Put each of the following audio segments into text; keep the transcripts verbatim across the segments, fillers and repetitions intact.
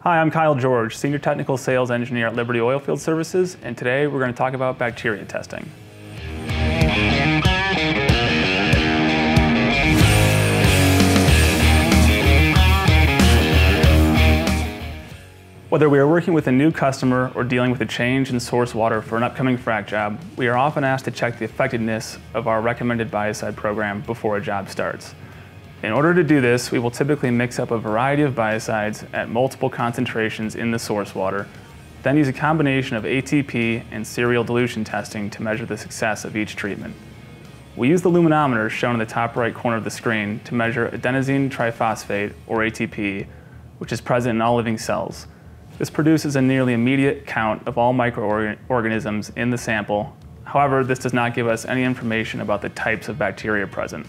Hi, I'm Kyle George, Senior Technical Sales Engineer at Liberty Oilfield Services, and today we're going to talk about bacteria testing. Whether we are working with a new customer or dealing with a change in source water for an upcoming frac job, we are often asked to check the effectiveness of our recommended biocide program before a job starts. In order to do this, we will typically mix up a variety of biocides at multiple concentrations in the source water, then use a combination of A T P and serial dilution testing to measure the success of each treatment. We use the luminometer shown in the top right corner of the screen to measure adenosine triphosphate, or A T P, which is present in all living cells. This produces a nearly immediate count of all microorganisms in the sample. However, this does not give us any information about the types of bacteria present.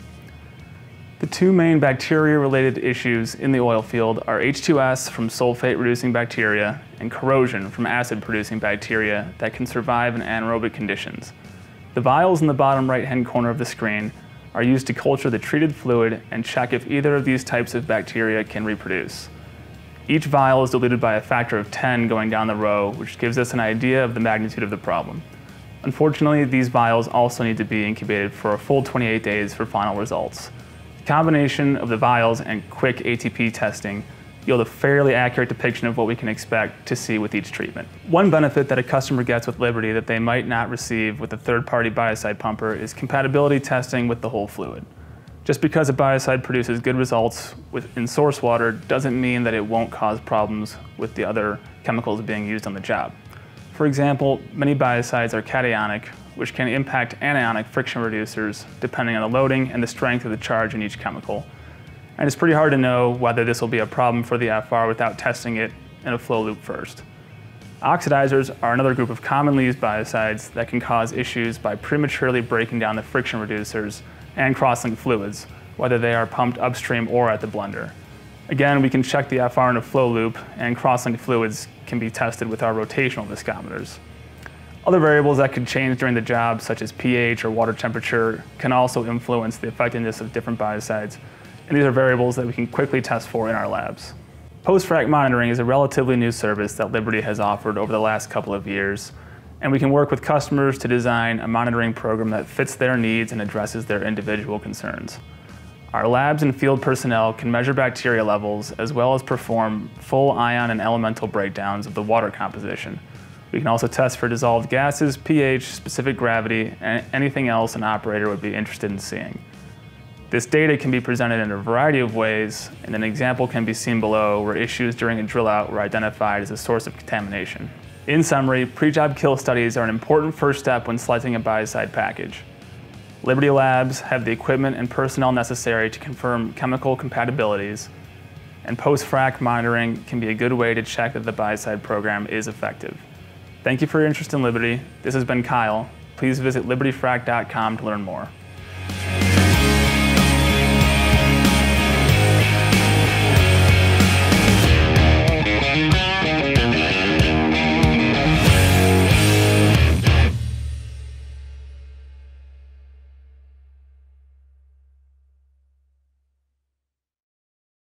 The two main bacteria-related issues in the oil field are H two S from sulfate-reducing bacteria and corrosion from acid-producing bacteria that can survive in anaerobic conditions. The vials in the bottom right-hand corner of the screen are used to culture the treated fluid and check if either of these types of bacteria can reproduce. Each vial is diluted by a factor of ten going down the row, which gives us an idea of the magnitude of the problem. Unfortunately, these vials also need to be incubated for a full twenty-eight days for final results. The combination of the vials and quick A T P testing yield a fairly accurate depiction of what we can expect to see with each treatment. One benefit that a customer gets with Liberty that they might not receive with a third-party biocide pumper is compatibility testing with the whole fluid. Just because a biocide produces good results in source water doesn't mean that it won't cause problems with the other chemicals being used on the job. For example, many biocides are cationic, which can impact anionic friction reducers depending on the loading and the strength of the charge in each chemical. And it's pretty hard to know whether this will be a problem for the F R without testing it in a flow loop first. Oxidizers are another group of commonly used biocides that can cause issues by prematurely breaking down the friction reducers and cross-linked fluids, whether they are pumped upstream or at the blender. Again, we can check the F R in a flow loop, and cross-linked fluids can be tested with our rotational viscometers. Other variables that could change during the job, such as pH or water temperature, can also influence the effectiveness of different biocides, and these are variables that we can quickly test for in our labs. Post-frac monitoring is a relatively new service that Liberty has offered over the last couple of years, and we can work with customers to design a monitoring program that fits their needs and addresses their individual concerns. Our labs and field personnel can measure bacteria levels as well as perform full ion and elemental breakdowns of the water composition. We can also test for dissolved gases, pH, specific gravity, and anything else an operator would be interested in seeing. This data can be presented in a variety of ways, and an example can be seen below where issues during a drill out were identified as a source of contamination. In summary, pre-job kill studies are an important first step when selecting a biocide package. Liberty Labs have the equipment and personnel necessary to confirm chemical compatibilities, and post-frac monitoring can be a good way to check that the biocide program is effective. Thank you for your interest in Liberty. This has been Kyle. Please visit liberty frac dot com to learn more.